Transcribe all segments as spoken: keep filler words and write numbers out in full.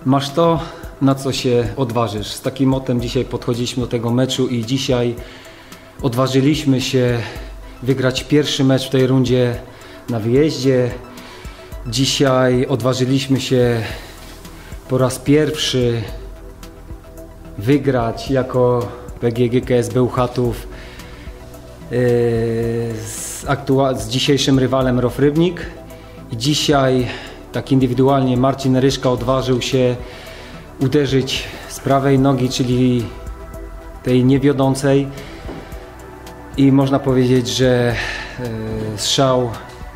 Masz to, na co się odważysz. Z takim motem dzisiaj podchodziliśmy do tego meczu i dzisiaj odważyliśmy się wygrać pierwszy mecz w tej rundzie na wyjeździe. Dzisiaj odważyliśmy się po raz pierwszy wygrać jako P G G K S Bełchatów yy, z, aktua- z dzisiejszym rywalem Row Rybnik. I dzisiaj tak indywidualnie Marcin Ryszka odważył się uderzyć z prawej nogi, czyli tej niewiodącej, i można powiedzieć, że yy, strzał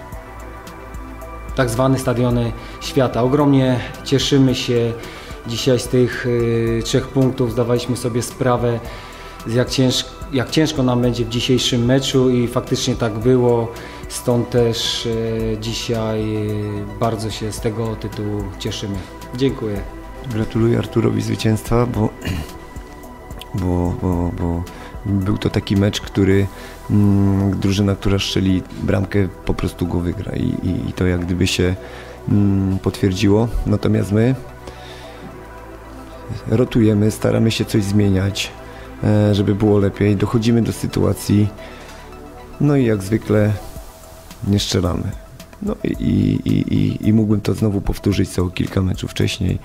tak zwany stadiony świata. Ogromnie cieszymy się dzisiaj z tych y, trzech punktów. Zdawaliśmy sobie sprawę, jak, cięż, jak ciężko nam będzie w dzisiejszym meczu i faktycznie tak było. Stąd też y, dzisiaj y, bardzo się z tego tytułu cieszymy. Dziękuję. Gratuluję Arturowi zwycięstwa, bo, bo, bo, bo był to taki mecz, który mm, drużyna, która strzeli bramkę, po prostu go wygra i, i, i to jak gdyby się mm, potwierdziło. Natomiast my rotujemy, staramy się coś zmieniać, e, żeby było lepiej. Dochodzimy do sytuacji, no i jak zwykle nie strzelamy. No i, i, i, i mógłbym to znowu powtórzyć co kilka meczów wcześniej.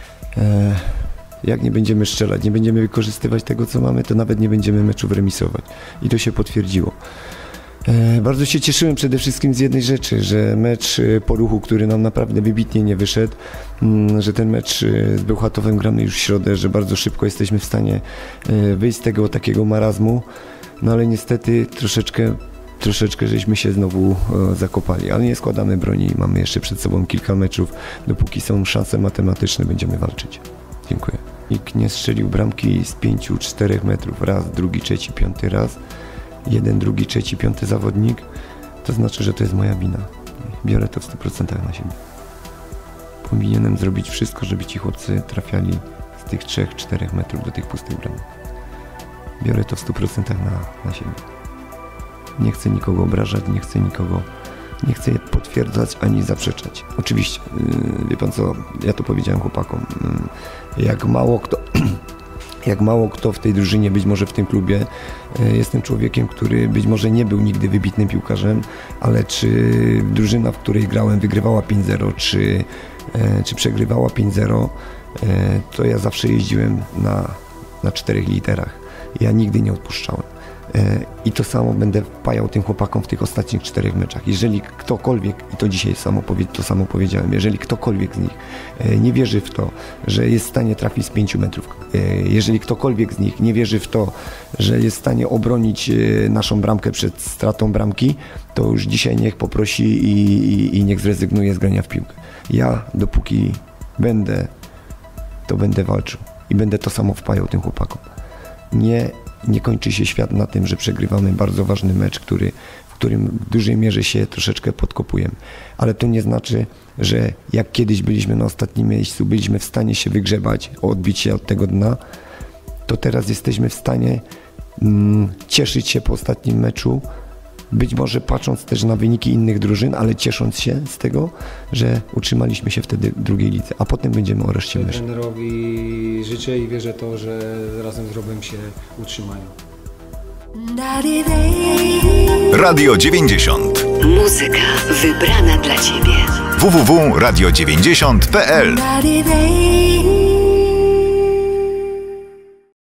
E, Jak nie będziemy strzelać, nie będziemy wykorzystywać tego, co mamy, to nawet nie będziemy meczów remisować. I to się potwierdziło. E, bardzo się cieszyłem przede wszystkim z jednej rzeczy, że mecz po ruchu, który nam naprawdę wybitnie nie wyszedł, m, że ten mecz z Bełchatowem gramy już w środę, że bardzo szybko jesteśmy w stanie e, wyjść z tego takiego marazmu, no ale niestety troszeczkę, troszeczkę żeśmy się znowu e, zakopali, ale nie składamy broni, mamy jeszcze przed sobą kilka meczów, dopóki są szanse matematyczne, będziemy walczyć. Dziękuję. Nikt nie strzelił bramki z pięciu, czterech metrów. Raz, drugi, trzeci, piąty raz. Jeden, drugi, trzeci, piąty zawodnik. To znaczy, że to jest moja wina. Biorę to w stu procentach na siebie. Powinienem zrobić wszystko, żeby ci chłopcy trafiali z tych trzech, czterech metrów do tych pustych bramek. Biorę to w stu procentach na, na siebie. Nie chcę nikogo obrażać, nie chcę nikogo... Nie chcę potwierdzać ani zaprzeczać. Oczywiście, yy, wie pan co, ja to powiedziałem chłopakom, yy, jak mało kto, jak mało kto w tej drużynie, być może w tym klubie, yy, jestem człowiekiem, który być może nie był nigdy wybitnym piłkarzem, ale czy drużyna, w której grałem, wygrywała pięć zero, czy, yy, czy przegrywała pięć zero, yy, to ja zawsze jeździłem na, na czterech literach. Ja nigdy nie odpuszczałem. I to samo będę wpajał tym chłopakom w tych ostatnich czterech meczach. Jeżeli ktokolwiek, i to dzisiaj samo, to samo powiedziałem, jeżeli ktokolwiek z nich nie wierzy w to, że jest w stanie trafić z pięciu metrów, jeżeli ktokolwiek z nich nie wierzy w to, że jest w stanie obronić naszą bramkę przed stratą bramki, to już dzisiaj niech poprosi i, i, i niech zrezygnuje z grania w piłkę. Ja dopóki będę, to będę walczył i będę to samo wpajał tym chłopakom. Nie Nie kończy się świat na tym, że przegrywamy bardzo ważny mecz, który, w którym w dużej mierze się troszeczkę podkopujemy. Ale to nie znaczy, że jak kiedyś byliśmy na ostatnim miejscu, byliśmy w stanie się wygrzebać, odbić się od tego dna, to teraz jesteśmy w stanie mm, cieszyć się po ostatnim meczu, być może patrząc też na wyniki innych drużyn, ale ciesząc się z tego, że utrzymaliśmy się wtedy w drugiej lidze, a potem będziemy o reszcie myśleć. Trenerowi życzę i wierzę to, że razem z Robem się utrzymają. Radio dziewięćdziesiąt. Muzyka wybrana dla Ciebie. w w w kropka radio dziewięćdziesiąt kropka p l